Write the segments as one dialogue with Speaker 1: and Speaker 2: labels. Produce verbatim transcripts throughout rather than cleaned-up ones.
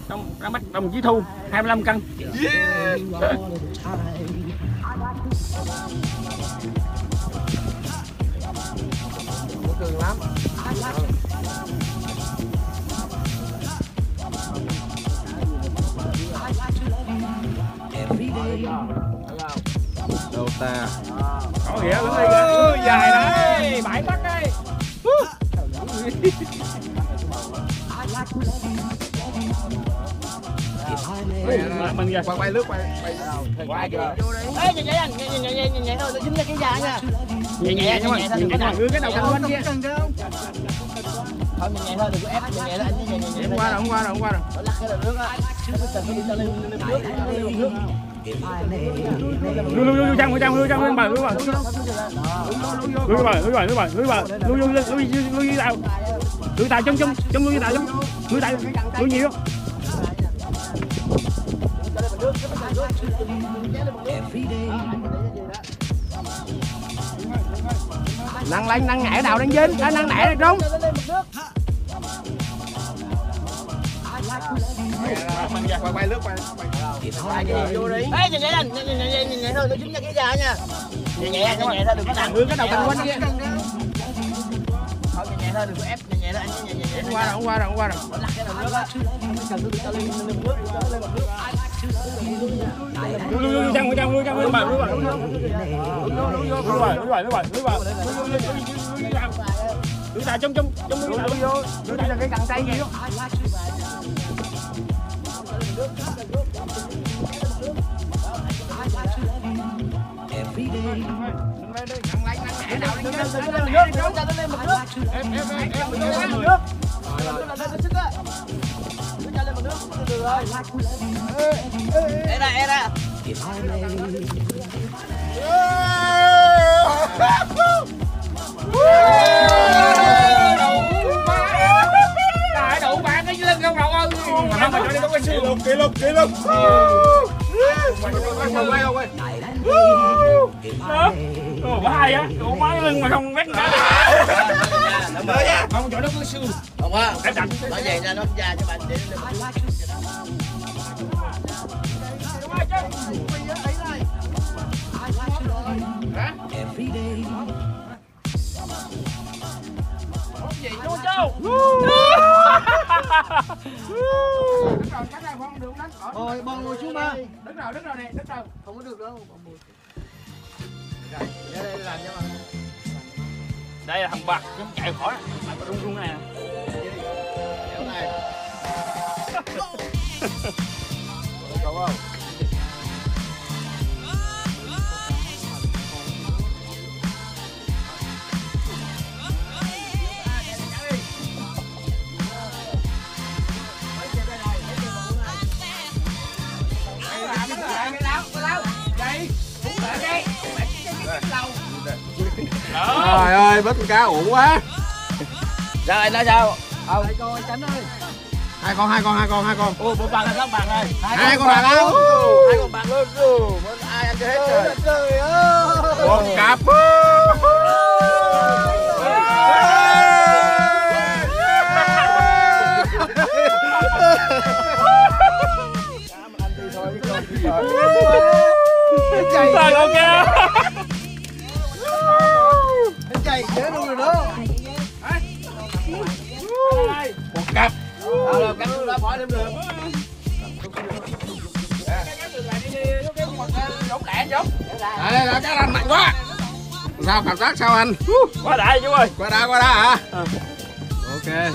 Speaker 1: Đồng, ra mắt đồng chí Thu hai mươi lăm cân. Yeah.
Speaker 2: Cường lắm.
Speaker 3: Đâu ta?
Speaker 1: Có nghĩa đứng đây kìa. Dài đấy, bãi tắc đây. Mình kìa.
Speaker 2: Quay quay lướt quay quay quay kìa.
Speaker 4: Ê nhẹ nhẹ anh, nhẹ nhẹ nhẹ nhẹ nhẹ thôi, dính ra cái da nha.
Speaker 1: Nhẹ nhẹ thôi, nhẹ thôi, cứ cái đầu canh quanh kia.
Speaker 4: Thôi nhẹ nhẹ thôi, đừng có ép, nhẹ nhẹ thôi anh, nhẹ nhẹ nhẹ.
Speaker 1: Không qua rồi, không qua rồi, không qua rồi.
Speaker 4: Lắc cái đầu nước á. Cần phải đi cho lên lên nước, lên nước.
Speaker 1: Lưu lưu lưu trong, lưu trong, lưu trong, lưu bờ, lưu bờ. Lưu bờ, lưu bờ, lưu bờ, lưu bờ. Lưu lưu lưu lưu lưu vào. Lưu tài trong trong, trong lưu tài trong. Lưu tài, lưu nhiều. Năng lanh năng ngại đầu đang dính, à, năng nẻ được không?
Speaker 2: Quay quay lướt quay.
Speaker 4: Ê nhẹ nhẹ anh, nhẹ nhẹ nhẹ nhẹ nhẹ thôi, nó dính ra cái da nha. Nhẹ nhẹ nhẹ nhẹ thôi, đừng có nặng.
Speaker 1: Đưa cái đầu canh quanh kia.
Speaker 4: Thôi nhẹ nhẹ thôi, đừng có ép, nhẹ nhẹ thôi anh, nhẹ nhẹ nhẹ.
Speaker 1: Không qua rồi, không qua rồi, không qua rồi.
Speaker 4: Lắc cái đầu nước á. Cần phải cho lên lên nước, lên mặt nước.
Speaker 1: Lưu lưu lưu trong, lưu trong, lưu trong, lưu bờ, lưu bờ. Lưu bờ, lưu bờ, lưu bờ, lưu bờ, lưu bờ. Lưu tài trong trong trong lưu tài vô. Lưu tài là cái cẳng tay kìa.
Speaker 4: Ê ra, ê ra.
Speaker 1: Đại đủ bạn cái lưng không đầu ơi. Mà không mà cho đi có cái xương.
Speaker 2: Kỷ lục kỷ lục. Quay quay quay.
Speaker 1: Ồ, có hai á, ủa má lưng mà không vét nữa. Không chỗ đó có xương.
Speaker 4: Không á.
Speaker 1: Em đặt.
Speaker 4: Nó về ra nó ra cho bạn để lên.
Speaker 1: Gì luôn châu.
Speaker 4: Rồi bò ngồi xuống ba.
Speaker 1: Đứng rồi, đứng rồi nè, đứng rồi.
Speaker 4: Không có được đâu.
Speaker 2: Ra đây làm cho mà.
Speaker 1: Đây là thằng bạc, nó chạy khỏi nó rung rung này.
Speaker 2: Kéo này. Cậu không? Trời ơi, bớt con cá uổng quá.
Speaker 4: Sao anh nói sao?
Speaker 2: Không. Hai con Chánh ơi. Hai con, hai con, hai con, hai con.
Speaker 4: Ôi, bốn bạn là các bạn ơi.
Speaker 2: Hai con bạn đâu?
Speaker 4: Hai con bạn luôn rồi. Ai ăn cho hết trời. Trời ơi.
Speaker 2: Con cặp.
Speaker 1: Trời ok.
Speaker 4: Chạy chết luôn rồi đó.
Speaker 2: Một cặp.
Speaker 4: Ờ, cắt ra bỏ thêm đường.
Speaker 2: Đây, đây, cái anh mạnh quá. Sao cảm giác sao anh?
Speaker 1: Quá đại chú ơi.
Speaker 2: Qua đá, qua đá hả? À. Ok.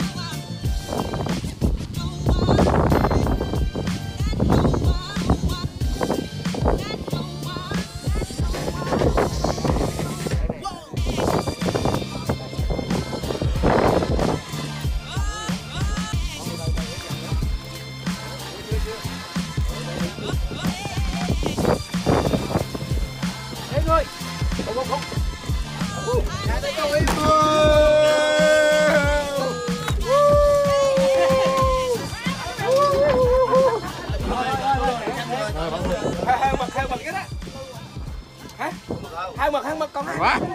Speaker 4: Hai mực, hai mực con hai.
Speaker 2: Quá.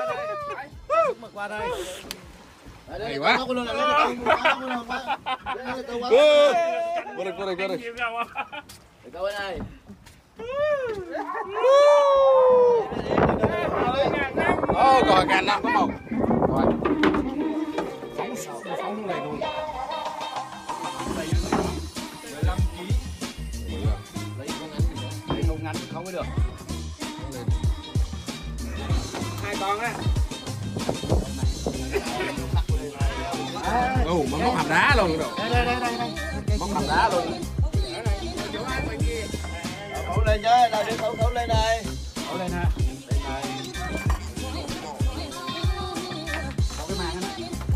Speaker 4: Mực qua đây.
Speaker 2: Hay quá. Vô đây, vô đây, vô đây.
Speaker 4: Câu bên này.
Speaker 2: Ô, còn ngàn năm có một. Rồi. Phóng phóng xuống này luôn. mười lăm ki lô gam. Lấy con ngắn lấy con ngắn không có được. Hai con á. Ồ, mà móc hàm đá luôn rồi.
Speaker 4: Đây đây đây đây.
Speaker 2: Móc hàm đá luôn.
Speaker 4: Khẩu lên chứ, đây đi khẩu khẩu lên đây.
Speaker 1: Khẩu lên ha. Có cái màn đó.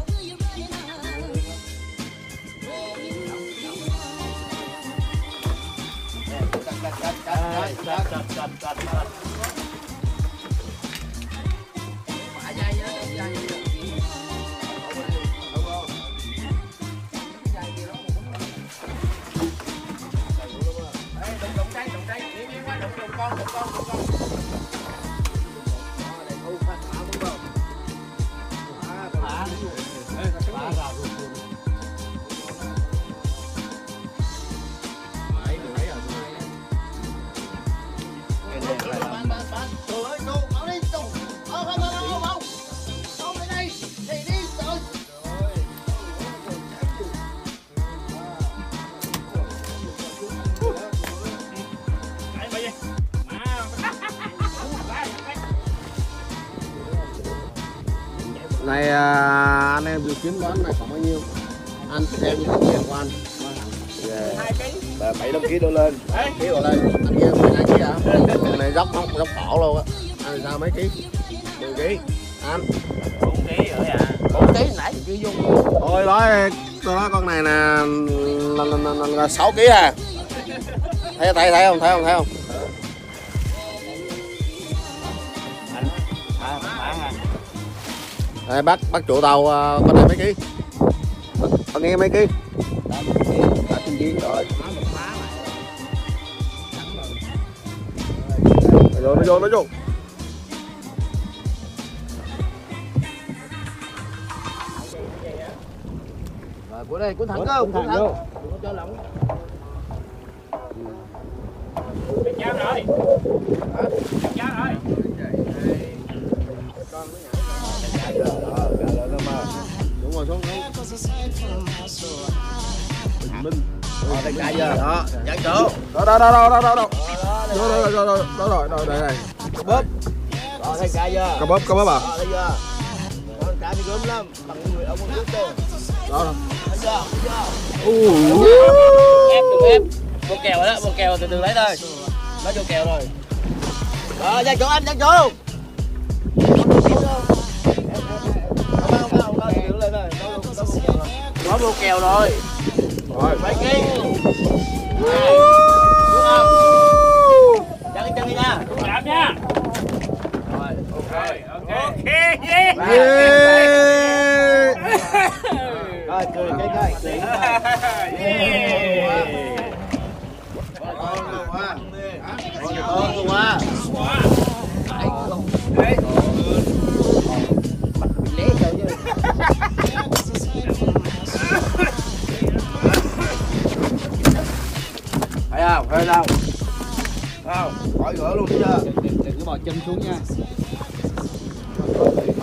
Speaker 4: Cắt cắt cắt cắt cắt cắt cắt cắt cắt. Phải dây đó, dây đó. Con, con, con, con. Đây thu phát phá đúng không? Phá, phá. Phá ra luôn. Đấy, được đấy rồi. Cái này là bán bán bán. Trời ơi, cô, bảo đi, cô. Ờ, không, không, không, không. Không lên đây. Thì đi, trời.
Speaker 2: Này à, anh em dự kiến đoán này khoảng bao nhiêu? Anh theo những cái tiền của anh. Yeah. bảy năm ký đổ lên. Ký đổ lên. Anh kia mười hai ký hả? Cái này dốc không, dốc cổ luôn á. Anh sao mấy ký? mười ký. Anh.
Speaker 4: bốn ký rồi à. bốn ký nãy chưa vô.
Speaker 2: Thôi nói tôi nói con này là là, là, là, là, là sáu ký à. Thấy thấy thấy không? Thấy không? Thấy không? Đây, bác bác chủ tàu uh, con này mấy ký? Con nghe mấy ký? Đã chín ký rồi. Nó vô, nó vô, nó vô.
Speaker 4: Rồi của đây, của thẳng không? Của thẳng. Đừng cho lỏng.
Speaker 1: Cháu rồi. Cháu rồi.
Speaker 2: Đúng rồi, xuống xuống. Minh.
Speaker 4: Rồi đây cả giờ. Đó, dán chỗ.
Speaker 2: Đó đó đó đó đó đó. Đó rồi rồi rồi đó rồi, rồi đây này. Cá bóp.
Speaker 4: Rồi đây cả giờ.
Speaker 2: Cá bóp, cá bóp à?
Speaker 4: Rồi đây giờ. Con cá thì gớm lắm, bằng người ông con nước tôi.
Speaker 2: Đó rồi.
Speaker 4: Thấy chưa? Thấy chưa?
Speaker 2: Uh.
Speaker 4: Ép đừng ép. Bộ kèo rồi đó, bộ kèo từ từ lấy thôi. Nó vô kèo rồi. Rồi dán chỗ anh, dán chỗ. Có bộ kèo rồi.
Speaker 2: Rồi.
Speaker 4: Mấy ký? Đúng không? Dán cái chân đi nha.
Speaker 1: Làm nha.
Speaker 4: Rồi, ok.
Speaker 1: Ok, yeah.
Speaker 2: Yeah.
Speaker 4: Rồi, cười cái coi, cười cái coi. Thấy không? Thấy đâu? Thấy không? Khỏi gỡ luôn chưa?
Speaker 1: Đừng có bò chân xuống nha.